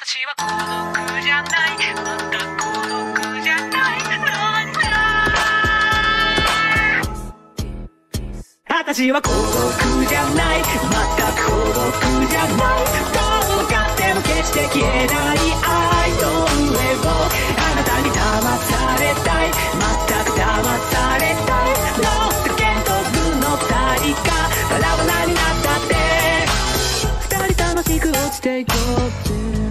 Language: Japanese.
私は孤独じゃない、また孤独じゃない、私は孤独じゃない、また孤独じゃない、どう分かっても決して消えない愛の上をあなたに騙されたい、全く騙されたい、ロック剣とブの二人がバラバラになったって、二人楽しく落ちていこうぜ。